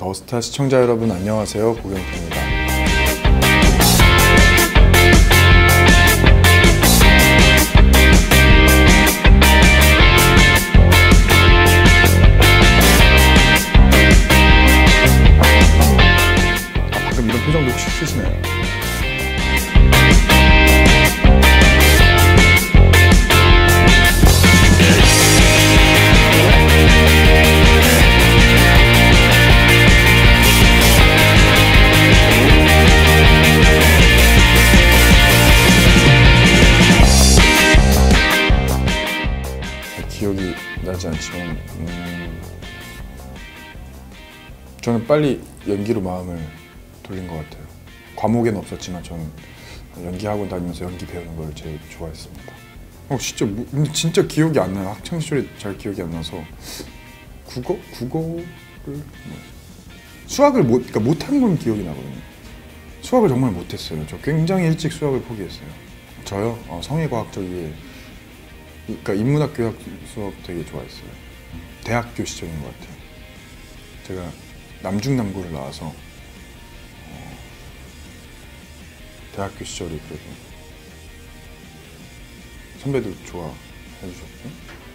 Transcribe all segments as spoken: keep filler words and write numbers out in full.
더스타 시청자 여러분 안녕하세요. 고경태입니다. 아, 방금 이런 표정도 혹시 쓰시나요? 기억이 나지 않지만 음, 저는 빨리 연기로 마음을 돌린 것 같아요. 과목에는 없었지만 저는 연기학원 다니면서 연기 배우는 걸 제일 좋아했습니다. 어 진짜 근데 진짜 기억이 안 나요. 학창 시절에 잘 기억이 안 나서 국어? 국어를 뭐, 수학을 못, 그러니까 못한 건 기억이 나거든요. 수학을 정말 못했어요. 저 굉장히 일찍 수학을 포기했어요. 저요? 어, 성의과학적이 그러니까 인문학교 수업 되게 좋아했어요. 대학교 시절인 것 같아요. 제가 남중남고를 나와서 어, 대학교 시절이 그래도 선배들 좋아해 주셨고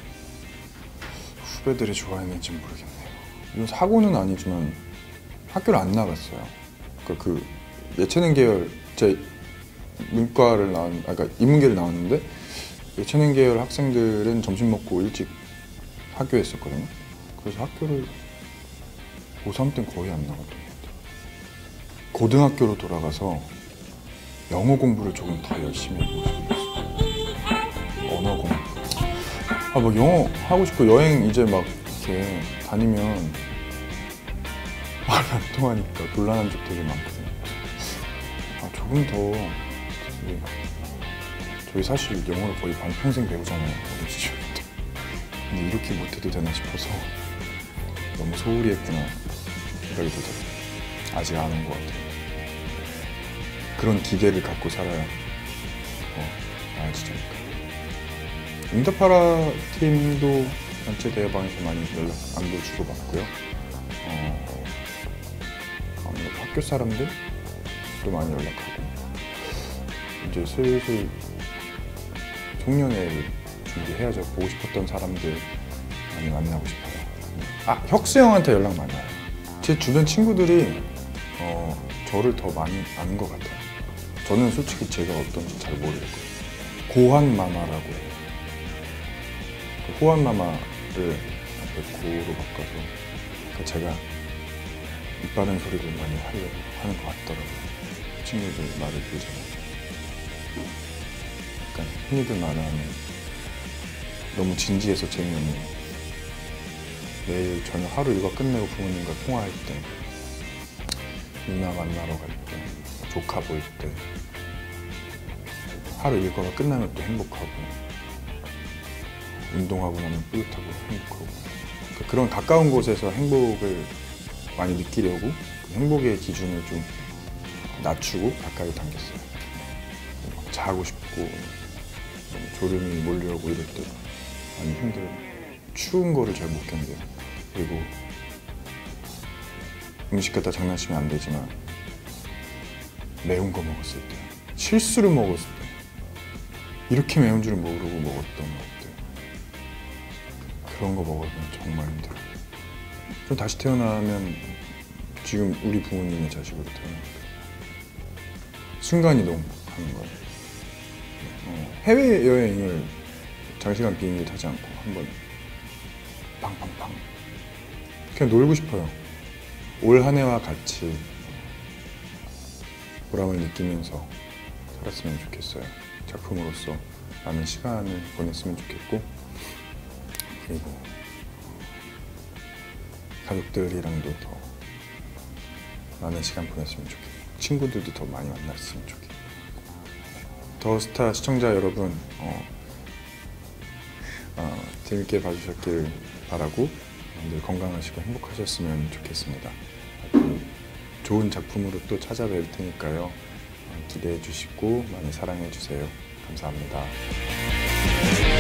후배들이 좋아했는지 모르겠네요. 이건 사고는 아니지만 학교를 안 나갔어요. 그러니까 그 예체능 계열 제 문과를 나왔, 아 그러니까 인문계를 나왔는데 예체능 계열 학생들은 점심 먹고 일찍 학교에 있었거든요. 그래서 학교를 고삼 때는 거의 안 나갔던 것 같아요. 고등학교로 돌아가서 영어 공부를 조금 더 열심히 해보고 싶었어요. 언어 공부. 아, 막 영어 하고 싶고 여행 이제 막 이렇게 다니면 말이 안 통하니까 곤란한 적 되게 많거든요. 아, 조금 더 되게 저희 사실 영어를 거의 반평생 배우잖아요. 어린 시절부터. 근데 이렇게 못해도 되나 싶어서 너무 소홀히 했구나 생각이 들더라고요. 아직 안 온 것 같아요. 그런 기계를 갖고 살아야 더 나아지지 않을까. 응답하라 팀도 전체 대회방에서 많이 연락 안부 주고받고요. 어, 아무래도 학교 사람들도 많이 연락하고 이제 슬슬 송년회를 준비해야죠. 보고 싶었던 사람들 많이 만나고 싶어요. 아, 혁수 형한테 연락 많이 와요. 제 주변 친구들이 어, 저를 더 많이 아는 것 같아요. 저는 솔직히 제가 어떤지 잘 모르겠고요. 고환마마라고 해요. 그 호환마마를 고로 바꿔서 그러니까 제가 입 바른 소리를 많이 하려고 하는 것 같더라고요. 친구들 말을 들으잖아요. 흔히들 말하는 너무 진지해서 재미없는 매일 저녁 하루 일과 끝내고 부모님과 통화할 때 누나 만나러 갈 때 조카 볼 때 하루 일과가 끝나면 또 행복하고 운동하고 나면 뿌듯하고 행복하고 그러니까 그런 가까운 곳에서 행복을 많이 느끼려고 그 행복의 기준을 좀 낮추고 가까이 당겼어요. 막 자고 싶고 졸음이 몰려오고 이럴 때 많이 힘들어요. 추운 거를 잘 못 견뎌요. 그리고 음식 갖다 장난치면 안 되지만 매운 거 먹었을 때 실수로 먹었을 때 이렇게 매운 줄은 모르고 먹었던 것들 그런 거 먹으면 정말 힘들어요. 좀 다시 태어나면 지금 우리 부모님의 자식으로 태어납니다. 순간이동 하는 거예요. 어, 해외여행을 장시간 비행기 타지 않고 한번 팡팡팡 그냥 놀고 싶어요. 올 한 해와 같이 보람을 느끼면서 살았으면 좋겠어요. 작품으로서 많은 시간을 보냈으면 좋겠고 그리고 가족들이랑도 더 많은 시간 보냈으면 좋겠고 친구들도 더 많이 만났으면 좋겠고 더스타 시청자 여러분 어, 어, 재밌게 봐주셨길 바라고 늘 건강하시고 행복하셨으면 좋겠습니다. 좋은 작품으로 또 찾아뵐 테니까요. 어, 기대해 주시고 많이 사랑해 주세요. 감사합니다.